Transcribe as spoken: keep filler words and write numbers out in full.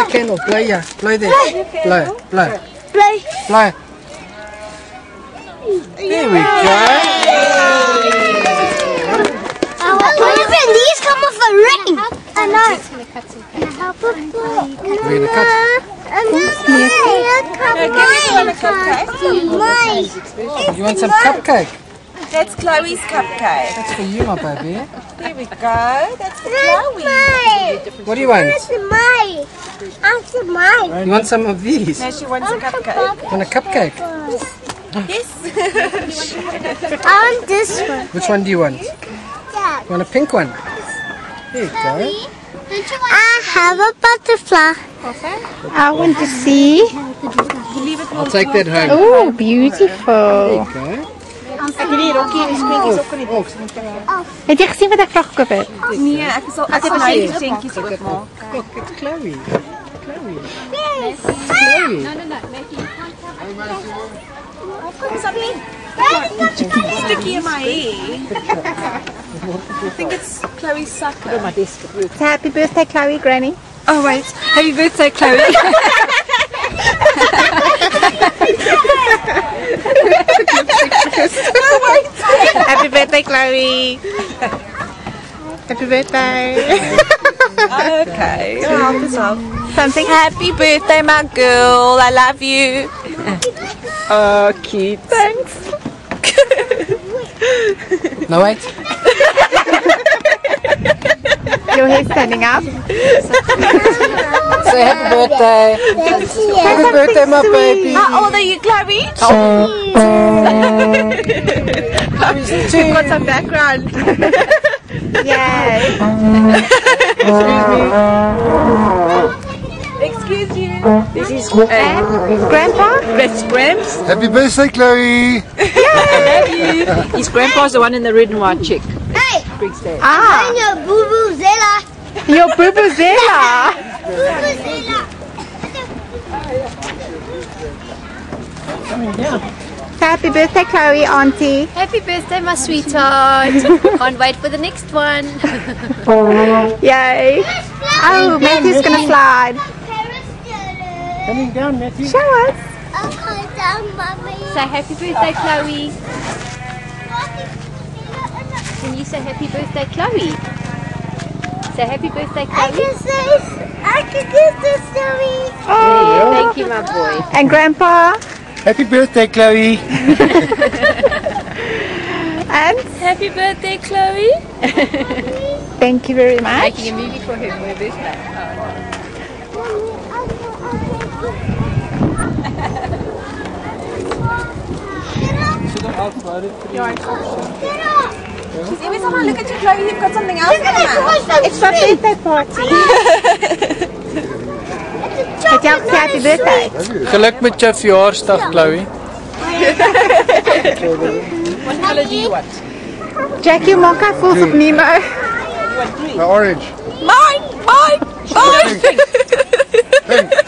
the candle. Blow, yeah. Blow there. Blow, blow. Play. Blow. There we go. Even these come off a ring. I know. We're going to cut. You want some cupcake? That's Chloe's cupcake. That's for you, my baby. There we go. That's for Chloe. What do you want? That's mine. That's mine. You want some of these? No, she wants a cupcake. You want a cupcake? Yes. I want this one. Which one do you want? Dad. You want a pink one? There you go. I have a butterfly. I want to see. I'll take that home. Oh, beautiful. There you go. Het jy gesien wat ek vraag gekoop het? Nee, ek sal ek het my gesentjies oopmaak. Look, it's Chloe. Chloe. Yes. Chloe. Kom something. Sticky in my hair. I think it's Chloe's sucker. So happy birthday, Chloe, Granny. Oh wait, happy birthday, Chloe. Happy birthday, Chloe. Happy birthday. Okay, I'll help us out. Something. Happy birthday, my girl. I love you. Oh, cute. Thanks. No, wait. Your hair's standing up. Say happy birthday. Happy birthday, my baby. How old are you, Chloe? We've got some background. Yay. Excuse you. This is and Grandpa. That's Gramps. Happy birthday, Chloe! I love you. His grandpa's the one in the red and white chick. Hey, Ah, I'm your boo-boo Zella. your Bubuzela. Boo-boo Zella. Happy birthday, Chloe, Auntie. Happy birthday, my sweetheart. Can't wait for the next one. Yay. Oh, Matthew's gonna slide. Coming down, Matthew. Show us. I'll come down, mommy. Say happy birthday, Chloe. Can you say happy birthday, Chloe? Say happy birthday, I Chloe. can say, I can get this story. Oh, Thank you, my boy. and Grandpa. Happy birthday, Chloe! And Happy birthday, Chloe. thank you very much. Making a movie for him for her birthday. She's every time I look at you, Chloe, you've got something else in your mouth. It's my birthday party. Het jy al gesê happy birthday? Geluk met jou verjaarsdag, Chloe. What colour do you want? Jackie Monka voels op Nemo. The orange. Mine! Mine! Mine! Pink.